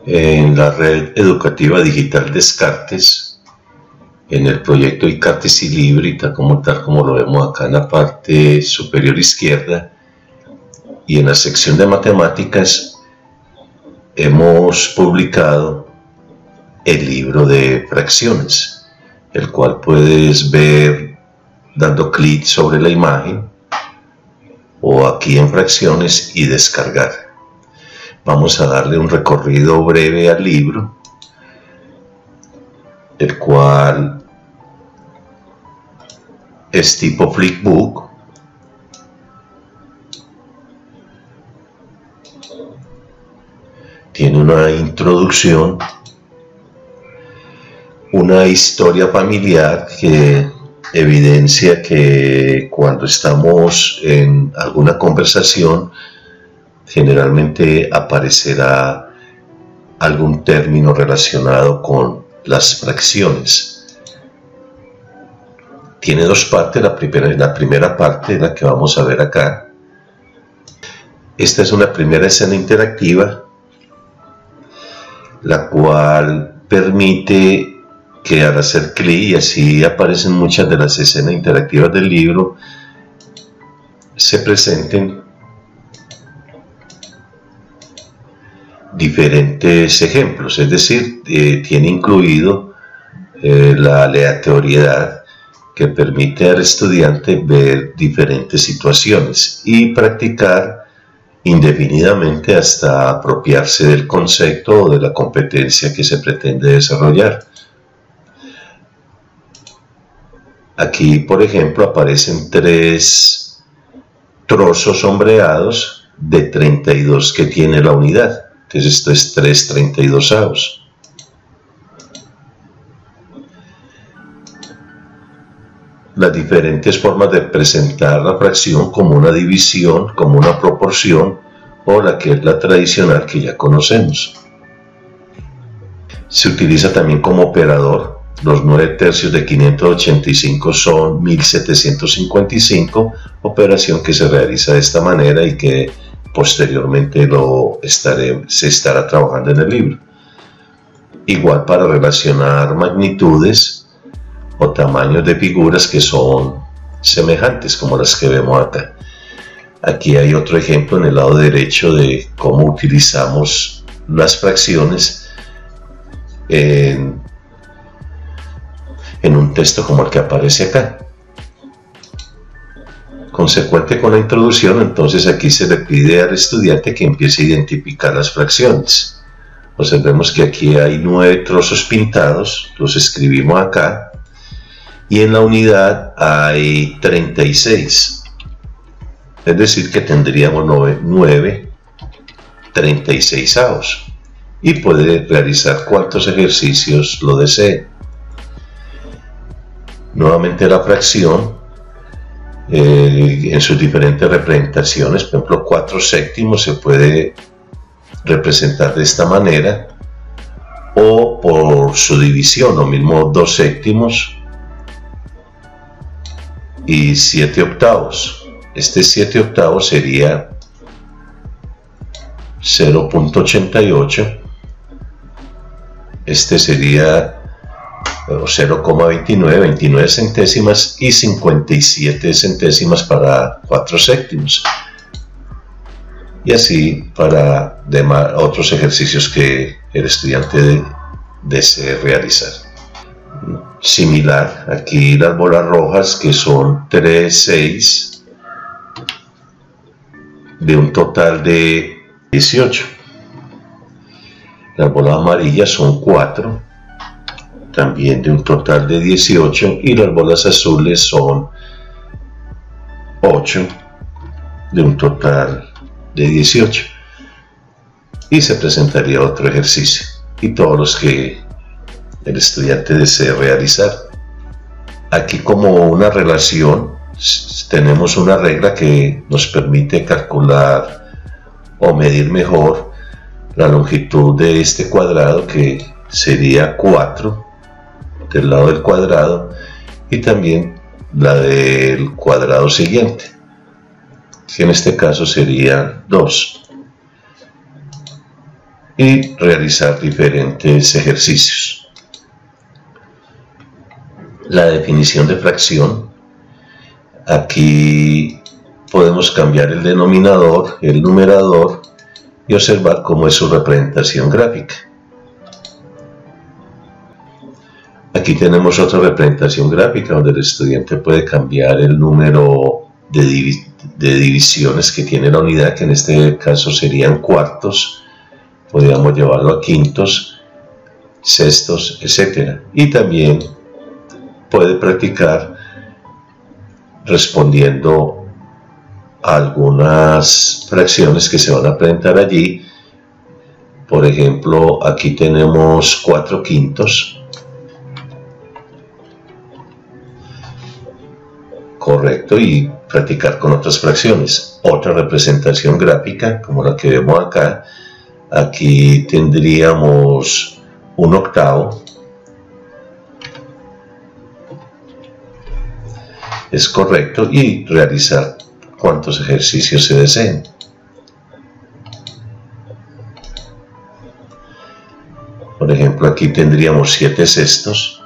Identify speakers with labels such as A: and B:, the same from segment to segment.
A: en la red educativa digital Descartes, en el proyecto iCartes y Libri, tal como lo vemos acá en la parte superior izquierda, y en la sección de matemáticas hemos publicado el libro de fracciones, el cual puedes ver dando clic sobre la imagen o aquí en fracciones y descargar. Vamos a darle un recorrido breve al libro, el cual es tipo flipbook. Tiene una introducción, una historia familiar que evidencia que cuando estamos en alguna conversación generalmente aparecerá algún término relacionado con las fracciones. Tiene dos partes. La primera parte es la que vamos a ver acá. Esta es una primera escena interactiva, la cual permite que al hacer clic, y así aparecen muchas de las escenas interactivas del libro, se presenten diferentes ejemplos, es decir, tiene incluido la aleatoriedad que permite al estudiante ver diferentes situaciones y practicar indefinidamente hasta apropiarse del concepto o de la competencia que se pretende desarrollar. Aquí, por ejemplo, aparecen 3 trozos sombreados de 32 que tiene la unidad. Entonces esto es 3 32avos. Las diferentes formas de presentar la fracción, como una división, como una proporción, o la que es la tradicional que ya conocemos. Se utiliza también como operador. Los 9 tercios de 585 son 1755, operación que se realiza de esta manera y que posteriormente se estará trabajando en el libro. Igual para relacionar magnitudes o tamaños de figuras que son semejantes, como las que vemos acá. Aquí hay otro ejemplo en el lado derecho de cómo utilizamos las fracciones en un texto como el que aparece acá. Consecuente con la introducción, entonces aquí se le pide al estudiante que empiece a identificar las fracciones. Observemos que aquí hay 9 trozos pintados, los escribimos acá, y en la unidad hay 36, es decir que tendríamos 9 36avos, y puede realizar cuantos ejercicios lo desee. Nuevamente la fracción en sus diferentes representaciones, por ejemplo 4 séptimos se puede representar de esta manera, o por su división, lo mismo 2 séptimos y 7 octavos. Este 7 octavos sería 0.88, este sería 0,29 centésimas y 57 centésimas para 4 séptimos, y así para otros ejercicios que el estudiante desee realizar. Similar, aquí las bolas rojas, que son 3, 6 de un total de 18. Las bolas amarillas son 4, también de un total de 18, y las bolas azules son 8 de un total de 18, y se presentaría otro ejercicio y todos los que el estudiante desee realizar. Aquí, como una relación, tenemos una regla que nos permite calcular o medir mejor la longitud de este cuadrado, que sería 4 del lado del cuadrado, y también la del cuadrado siguiente, que en este caso sería 2. y realizar diferentes ejercicios. La definición de fracción. Aquí podemos cambiar el denominador, el numerador y observar cómo es su representación gráfica. Aquí tenemos otra representación gráfica donde el estudiante puede cambiar el número de divisiones que tiene la unidad, que en este caso serían cuartos, podríamos llevarlo a quintos, sextos, etc. Y también puede practicar respondiendo a algunas fracciones que se van a presentar allí. Por ejemplo, aquí tenemos 4 quintos. Correcto, y practicar con otras fracciones. Otra representación gráfica, como la que vemos acá. Aquí tendríamos 1 octavo. Es correcto, y realizar cuantos ejercicios se deseen. Por ejemplo, aquí tendríamos 7 sextos.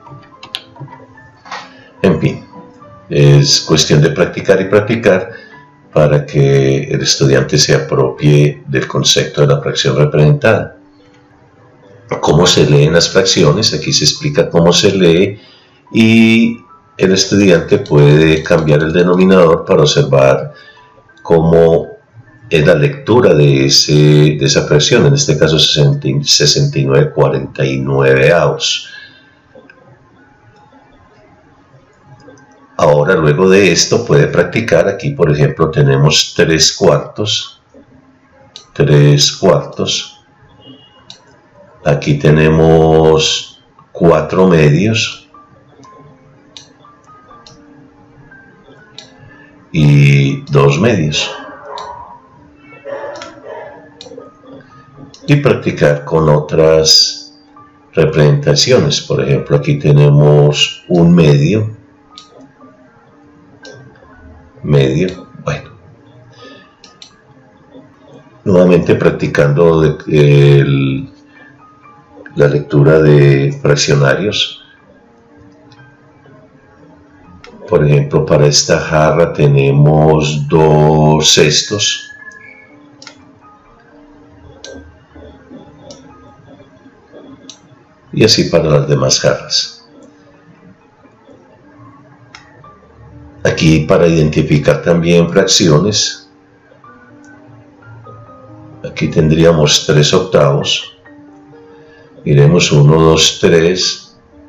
A: En fin, es cuestión de practicar y practicar para que el estudiante se apropie del concepto de la fracción representada. ¿Cómo se leen las fracciones? Aquí se explica cómo se lee, y el estudiante puede cambiar el denominador para observar cómo es la lectura de esa fracción, en este caso 69/49. Ahora, luego de esto, puede practicar. Aquí, por ejemplo, tenemos 3 cuartos. 3 cuartos. Aquí tenemos 4 medios. Y 2 medios. Y practicar con otras representaciones. Por ejemplo, aquí tenemos 1 medio. Bueno, nuevamente practicando la lectura de fraccionarios. Por ejemplo, para esta jarra tenemos 2 sextos. Y así para las demás jarras. Aquí, para identificar también fracciones, aquí tendríamos 3 octavos. Miremos 1, 2, 3.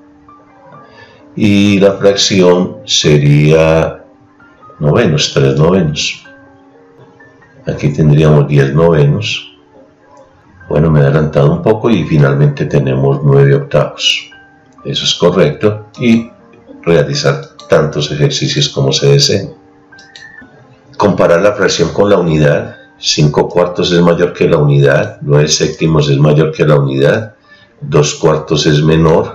A: Y la fracción sería novenos, 3 novenos. Aquí tendríamos 10 novenos. Bueno, me he adelantado un poco, y finalmente tenemos 9 octavos. Eso es correcto, y realizar tantos ejercicios como se deseen. Comparar la fracción con la unidad. 5 cuartos es mayor que la unidad, 9 séptimos es mayor que la unidad, 2 cuartos es menor.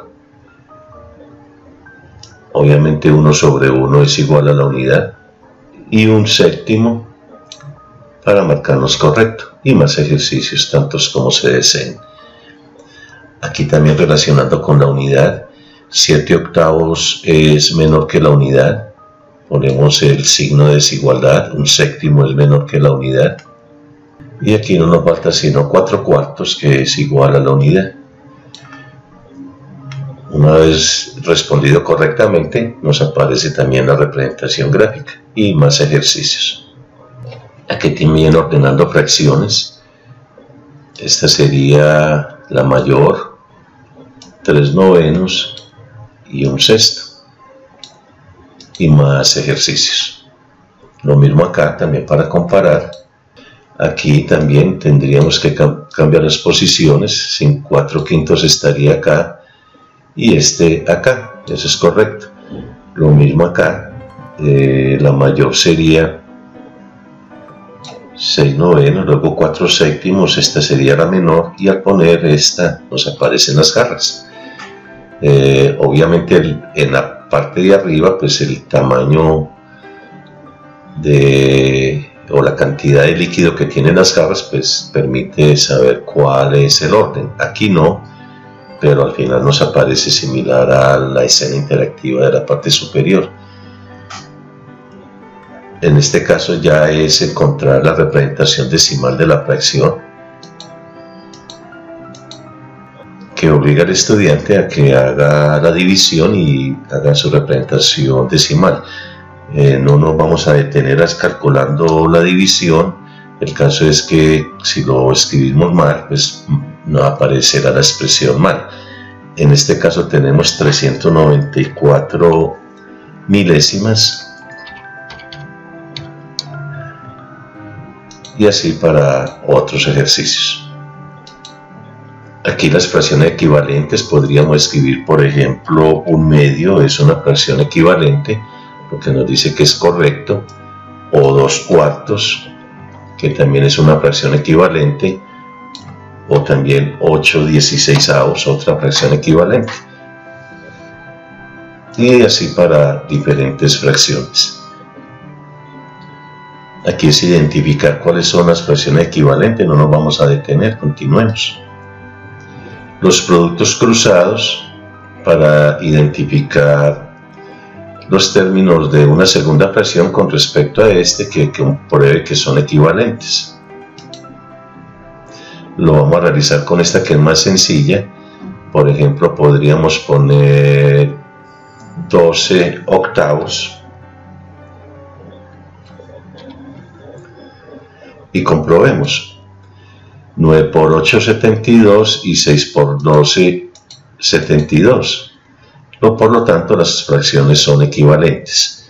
A: Obviamente 1/1 es igual a la unidad, y 1 séptimo para marcarnos correcto, y más ejercicios tantos como se deseen. Aquí también relacionando con la unidad, 7 octavos es menor que la unidad, ponemos el signo de desigualdad, 1 séptimo es menor que la unidad, y aquí no nos falta sino 4 cuartos, que es igual a la unidad. Una vez respondido correctamente, nos aparece también la representación gráfica y más ejercicios. Aquí también ordenando fracciones. Esta sería la mayor, 3 novenos y 1 sexto. Y más ejercicios. Lo mismo acá también para comparar. Aquí también tendríamos que cambiar las posiciones. 4 quintos estaría acá y este acá. Eso es correcto. Lo mismo acá. La mayor sería 6 novenos, luego 4 séptimos, esta sería la menor, y al poner esta nos aparecen las jarras. Obviamente en la parte de arriba, pues el tamaño de o la cantidad de líquido que tienen las jarras, pues permite saber cuál es el orden. Aquí no, pero al final nos aparece similar a la escena interactiva de la parte superior. En este caso ya es encontrar la representación decimal de la fracción, que obliga al estudiante a que haga la división y haga su representación decimal. No nos vamos a detener calculando la división. El caso es que si lo escribimos mal, pues no aparecerá la expresión mal. En este caso tenemos 394 milésimas. Y así para otros ejercicios. Aquí las fracciones equivalentes podríamos escribir, por ejemplo, 1/2 es una fracción equivalente, lo que nos dice que es correcto, o 2/4, que también es una fracción equivalente, o también 8/16, otra fracción equivalente, y así para diferentes fracciones. Aquí es identificar cuáles son las fracciones equivalentes, no nos vamos a detener, continuemos. Los productos cruzados, para identificar los términos de una segunda fracción con respecto a este que compruebe que son equivalentes. Lo vamos a realizar con esta que es más sencilla. Por ejemplo, podríamos poner 12 octavos y comprobemos. 9 por 8, 72 y 6 por 12, 72. Por lo tanto, las fracciones son equivalentes.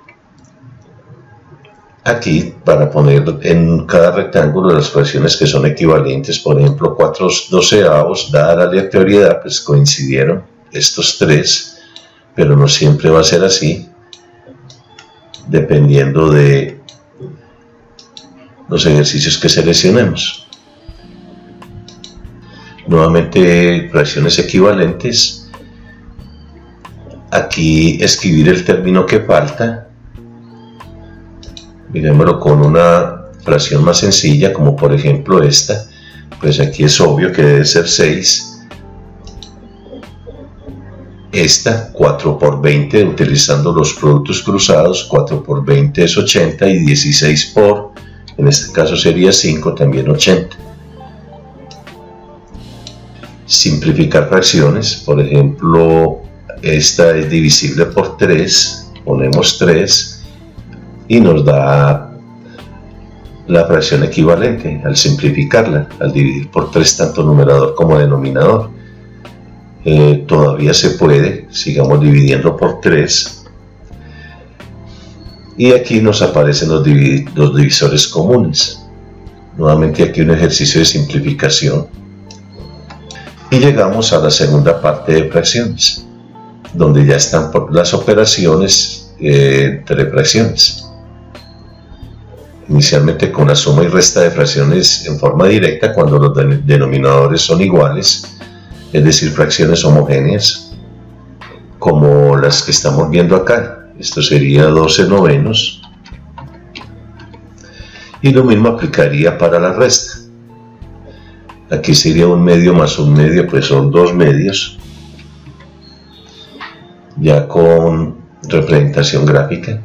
A: Aquí, para poner en cada rectángulo las fracciones que son equivalentes, por ejemplo, 4/12, dada la aleatoriedad, pues coincidieron estos tres, pero no siempre va a ser así, dependiendo de los ejercicios que seleccionemos. Nuevamente, fracciones equivalentes. Aquí escribir el término que falta. Miremoslo con una fracción más sencilla, como por ejemplo esta. Pues aquí es obvio que debe ser 6. Esta, 4 por 20, utilizando los productos cruzados. 4 por 20 es 80 y 16 por, en este caso sería 5, también 80. Simplificar fracciones, por ejemplo, esta es divisible por 3, ponemos 3 y nos da la fracción equivalente al simplificarla, al dividir por 3 tanto numerador como denominador. Todavía se puede, sigamos dividiendo por 3 y aquí nos aparecen los divisores comunes. Nuevamente aquí un ejercicio de simplificación y llegamos a la segunda parte de fracciones, donde ya están las operaciones entre fracciones. Inicialmente con la suma y resta de fracciones en forma directa cuando los denominadores son iguales, es decir, fracciones homogéneas, como las que estamos viendo acá. Esto sería 12 novenos. Y lo mismo aplicaría para la resta. Aquí sería 1/2 más 1/2, pues son 2 medios. Ya con representación gráfica.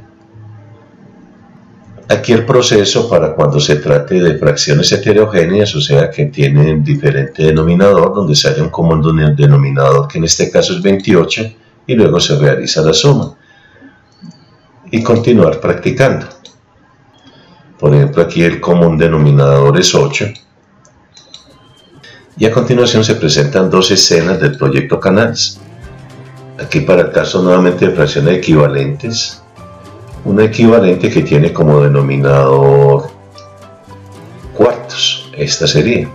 A: Aquí el proceso para cuando se trate de fracciones heterogéneas, o sea que tienen diferente denominador, donde se haya un común denominador, que en este caso es 28, y luego se realiza la suma. Y continuar practicando. Por ejemplo, aquí el común denominador es 8. Y a continuación se presentan dos escenas del proyecto Canals. Aquí para el caso nuevamente de fracciones equivalentes, una equivalente que tiene como denominador cuartos, esta sería.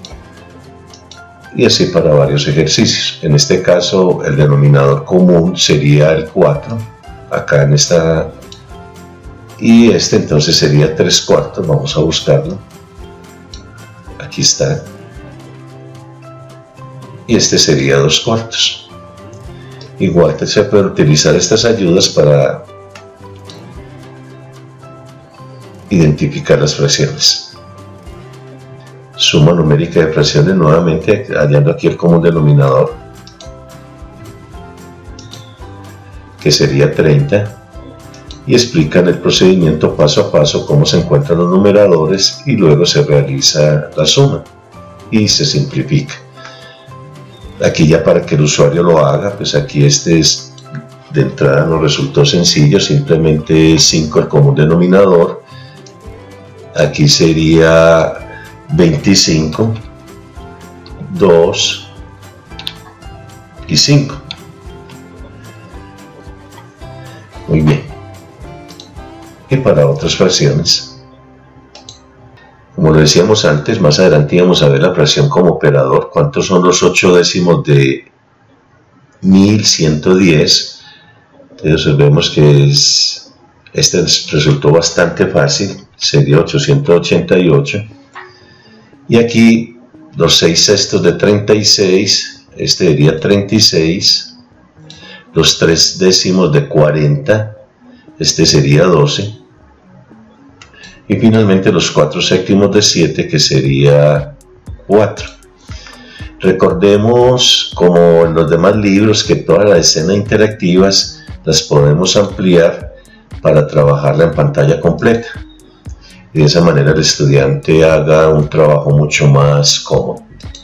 A: Y así para varios ejercicios. En este caso el denominador común sería el 4, acá en esta, y este entonces sería 3/4, vamos a buscarlo. Aquí está. Y este sería 2/4. Igual se puede utilizar estas ayudas para identificar las fracciones. Suma numérica de fracciones, nuevamente hallando aquí el común denominador, que sería 30, y explican el procedimiento paso a paso, cómo se encuentran los numeradores, y luego se realiza la suma y se simplifica. Aquí ya para que el usuario lo haga, pues aquí de entrada nos resultó sencillo, simplemente 5 el común denominador, aquí sería 25, 2 y 5. Muy bien. Y para otras fracciones, como lo decíamos antes, más adelante íbamos a ver la fracción como operador. ¿Cuántos son los 8 décimos de 1110? Entonces vemos que este resultó bastante fácil, sería 888. Y aquí los 6 sextos de 36, este sería 36. Los 3 décimos de 40, este sería 12. Y finalmente los 4 séptimos de 7, que sería 4. Recordemos, como en los demás libros, que todas las escenas interactivas las podemos ampliar para trabajarla en pantalla completa. Y de esa manera el estudiante haga un trabajo mucho más cómodo.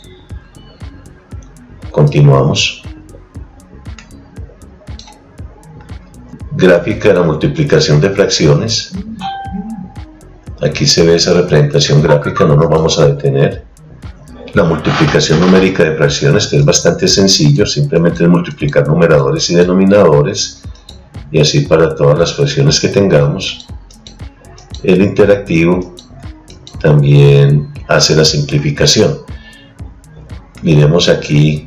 A: Continuamos. Gráfica de la multiplicación de fracciones. Aquí se ve esa representación gráfica, no nos vamos a detener. La multiplicación numérica de fracciones, que es bastante sencillo, simplemente es multiplicar numeradores y denominadores, y así para todas las fracciones que tengamos. El interactivo también hace la simplificación. Miremos aquí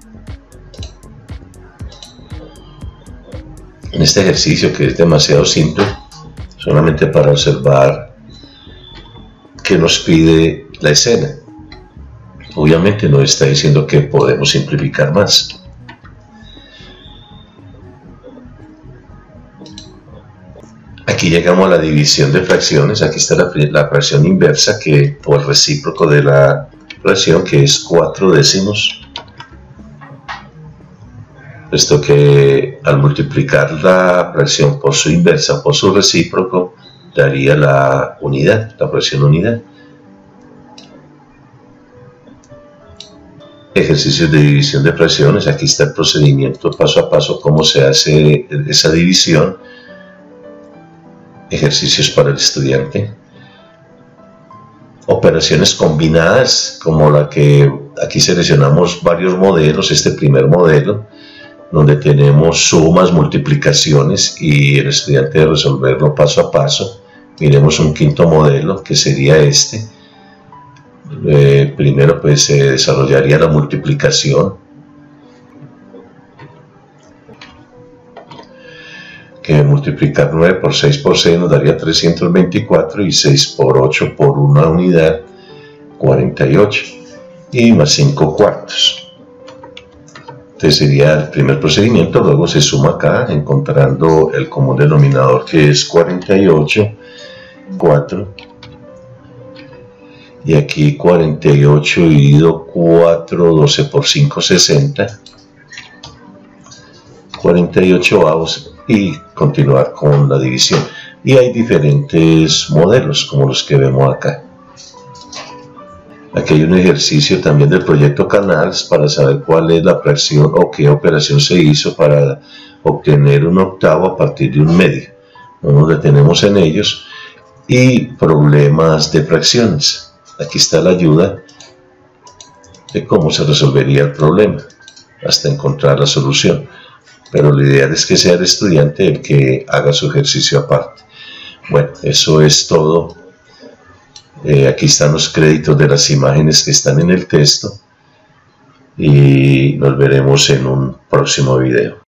A: en este ejercicio, que es demasiado simple, solamente para observar qué nos pide la escena. Obviamente nos está diciendo que podemos simplificar más. Aquí llegamos a la división de fracciones. Aquí está la fracción inversa, que o el recíproco de la fracción, que es 4 décimos. Puesto que al multiplicar la fracción por su inversa, por su recíproco, daría la unidad, la fracción unidad. Ejercicios de división de fracciones. Aquí está el procedimiento paso a paso, cómo se hace esa división. Ejercicios para el estudiante. Operaciones combinadas, como la que aquí seleccionamos varios modelos. Este primer modelo, donde tenemos sumas, multiplicaciones, y el estudiante debe resolverlo paso a paso. Miremos un quinto modelo, que sería este. Primero pues se desarrollaría la multiplicación, que multiplicar 9 por 6 por 6 nos daría 324, y 6 por 8 por una unidad, 48, y más 5 cuartos. Entonces sería el primer procedimiento. Luego se suma acá, encontrando el común denominador, que es 48, 4. Y aquí 48 dividido 4, 12 por 5, 60. 48 avos, y continuar con la división. Y hay diferentes modelos, como los que vemos acá. Aquí hay un ejercicio también del proyecto Canals para saber cuál es la fracción o qué operación se hizo para obtener un octavo a partir de un medio. No nos detenemos en ellos. Y problemas de fracciones. Aquí está la ayuda de cómo se resolvería el problema hasta encontrar la solución. Pero lo ideal es que sea el estudiante el que haga su ejercicio aparte. Bueno, eso es todo. Aquí están los créditos de las imágenes que están en el texto, y nos veremos en un próximo video.